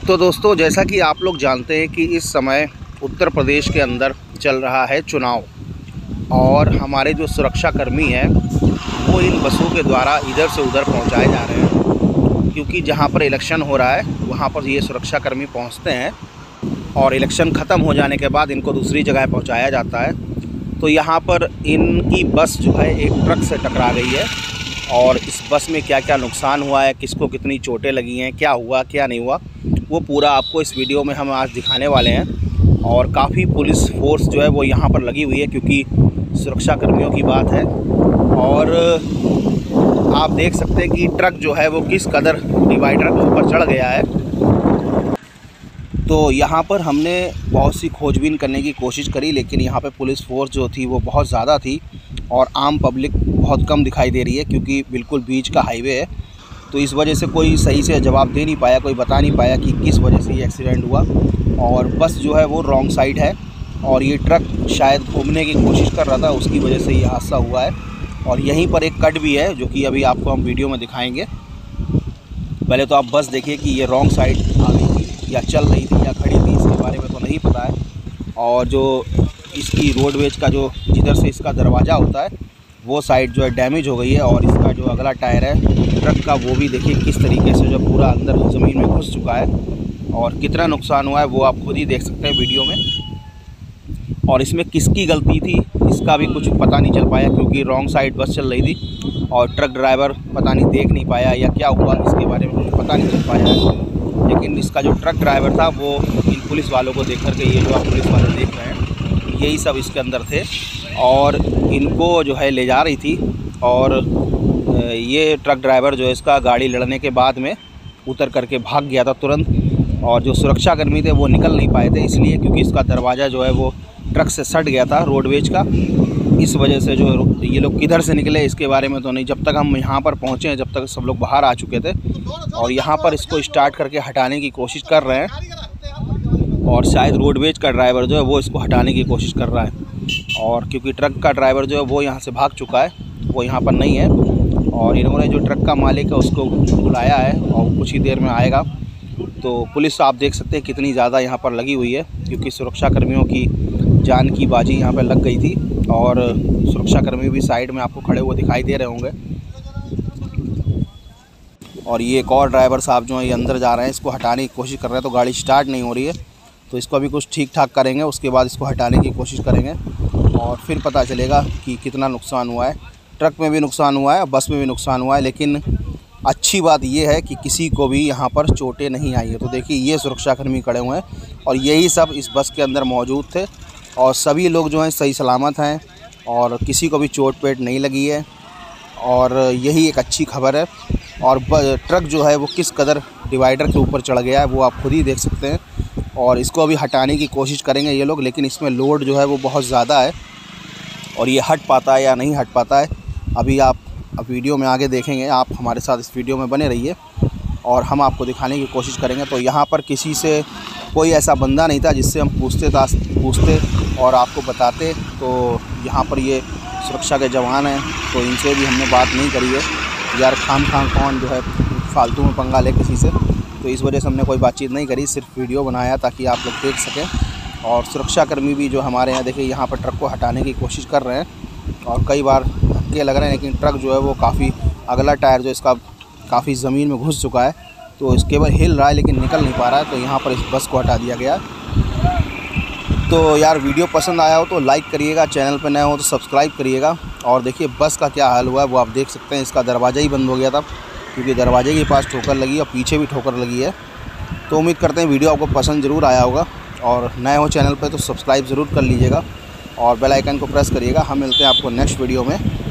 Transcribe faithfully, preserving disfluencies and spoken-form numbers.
तो दोस्तों, जैसा कि आप लोग जानते हैं कि इस समय उत्तर प्रदेश के अंदर चल रहा है चुनाव और हमारे जो सुरक्षाकर्मी हैं वो इन बसों के द्वारा इधर से उधर पहुंचाए जा रहे हैं, क्योंकि जहां पर इलेक्शन हो रहा है वहां पर ये सुरक्षाकर्मी पहुंचते हैं और इलेक्शन ख़त्म हो जाने के बाद इनको दूसरी जगह पहुंचाया जाता है। तो यहां पर इनकी बस जो है एक ट्रक से टकरा गई है और इस बस में क्या क्या नुकसान हुआ है, किसको कितनी चोटें लगी हैं, क्या हुआ क्या नहीं हुआ, वो पूरा आपको इस वीडियो में हम आज दिखाने वाले हैं। और काफ़ी पुलिस फोर्स जो है वो यहाँ पर लगी हुई है, क्योंकि सुरक्षा कर्मियों की बात है। और आप देख सकते हैं कि ट्रक जो है वो किस कदर डिवाइडर के ऊपर चढ़ गया है। तो यहाँ पर हमने बहुत सी खोजबीन करने की कोशिश करी, लेकिन यहाँ पे पुलिस फोर्स जो थी वो बहुत ज़्यादा थी और आम पब्लिक बहुत कम दिखाई दे रही है, क्योंकि बिल्कुल बीच का हाईवे है। तो इस वजह से कोई सही से जवाब दे नहीं पाया, कोई बता नहीं पाया कि किस वजह से ये एक्सीडेंट हुआ। और बस जो है वो रॉन्ग साइड है और ये ट्रक शायद घूमने की कोशिश कर रहा था, उसकी वजह से ये हादसा हुआ है। और यहीं पर एक कट भी है जो कि अभी आपको हम वीडियो में दिखाएंगे। पहले तो आप बस देखिए कि ये रॉन्ग साइड आ गई थी या चल रही थी या खड़ी थी, इसके बारे में तो नहीं पता है। और जो इसकी रोडवेज का जो जिधर से इसका दरवाज़ा होता है वो साइड जो है डैमेज हो गई है और इसका जो अगला टायर है ट्रक का वो भी देखिए किस तरीके से जो पूरा अंदर ज़मीन में घुस चुका है और कितना नुकसान हुआ है वो आप खुद ही देख सकते हैं वीडियो में। और इसमें किसकी गलती थी इसका भी कुछ पता नहीं चल पाया, क्योंकि रॉन्ग साइड बस चल रही थी और ट्रक ड्राइवर पता नहीं देख नहीं पाया या क्या हुआ, इसके बारे में कुछ पता नहीं चल पाया है। लेकिन इसका जो ट्रक ड्राइवर था वो इन पुलिस वालों को देख करके, ये जो आप पुलिस वाले देख रहे हैं यही सब इसके अंदर थे और इनको जो है ले जा रही थी। और ये ट्रक ड्राइवर जो है इसका गाड़ी लड़ने के बाद में उतर करके भाग गया था तुरंत। और जो सुरक्षाकर्मी थे वो निकल नहीं पाए थे, इसलिए क्योंकि इसका दरवाज़ा जो है वो ट्रक से सट गया था रोडवेज का। इस वजह से जो ये लोग किधर से निकले इसके बारे में तो नहीं, जब तक हम यहाँ पर पहुँचे जब तक सब लोग बाहर आ चुके थे और यहाँ पर इसको स्टार्ट करके हटाने की कोशिश कर रहे हैं। और शायद रोडवेज का ड्राइवर जो है वो इसको हटाने की कोशिश कर रहा है। और क्योंकि ट्रक का ड्राइवर जो है वो यहाँ से भाग चुका है, वो यहाँ पर नहीं है। और इन्होंने जो ट्रक का मालिक है उसको बुलाया है और कुछ ही देर में आएगा। तो पुलिस आप देख सकते हैं कितनी ज़्यादा यहाँ पर लगी हुई है, क्योंकि सुरक्षाकर्मियों की जान की बाजी यहाँ पर लग गई थी। और सुरक्षाकर्मी भी साइड में आपको खड़े हुए दिखाई दे रहे होंगे। और ये एक और ड्राइवर साहब जो है ये अंदर जा रहे हैं, इसको हटाने की कोशिश कर रहे हैं। तो गाड़ी स्टार्ट नहीं हो रही है, तो इसको अभी कुछ ठीक ठाक करेंगे, उसके बाद इसको हटाने की कोशिश करेंगे और फिर पता चलेगा कि कितना नुकसान हुआ है। ट्रक में भी नुकसान हुआ है, बस में भी नुकसान हुआ है, लेकिन अच्छी बात यह है कि किसी को भी यहाँ पर चोटें नहीं आई है। तो देखिए ये सुरक्षाकर्मी खड़े हुए हैं और यही सब इस बस के अंदर मौजूद थे और सभी लोग जो हैं सही सलामत हैं और किसी को भी चोट पेट नहीं लगी है। और यही एक अच्छी खबर है। और ट्रक जो है वो किस कदर डिवाइडर के ऊपर चढ़ गया है वो आप खुद ही देख सकते हैं। और इसको अभी हटाने की कोशिश करेंगे ये लोग, लेकिन इसमें लोड जो है वो बहुत ज़्यादा है और ये हट पाता है या नहीं हट पाता है अभी आप अब वीडियो में आगे देखेंगे। आप हमारे साथ इस वीडियो में बने रहिए और हम आपको दिखाने की कोशिश करेंगे। तो यहाँ पर किसी से कोई ऐसा बंदा नहीं था जिससे हम पूछते था पूछते और आपको बताते। तो यहाँ पर ये सुरक्षा के जवान हैं, तो इनसे भी हमने बात नहीं करी है यार, खाम खाम कौन जो है फालतू में पंगा ले किसी से। तो इस वजह से हमने कोई बातचीत नहीं करी, सिर्फ वीडियो बनाया ताकि आप लोग देख सकें। और सुरक्षाकर्मी भी जो हमारे यहाँ देखिए यहाँ पर ट्रक को हटाने की कोशिश कर रहे हैं और कई बार धक्के लग रहे हैं, लेकिन ट्रक जो है वो काफ़ी अगला टायर जो इसका काफ़ी ज़मीन में घुस चुका है, तो इसके बाद हिल रहा है लेकिन निकल नहीं पा रहा है। तो यहाँ पर इस बस को हटा दिया गया। तो यार वीडियो पसंद आया हो तो लाइक करिएगा, चैनल पर नए हो तो सब्सक्राइब करिएगा। और देखिए बस का क्या हाल हुआ है वो आप देख सकते हैं, इसका दरवाज़ा ही बंद हो गया था क्योंकि दरवाजे के पास ठोकर लगी और पीछे भी ठोकर लगी है। तो उम्मीद करते हैं वीडियो आपको पसंद ज़रूर आया होगा और नए हो चैनल पर तो सब्सक्राइब ज़रूर कर लीजिएगा और बेल आइकन को प्रेस करिएगा। हम मिलते हैं आपको नेक्स्ट वीडियो में।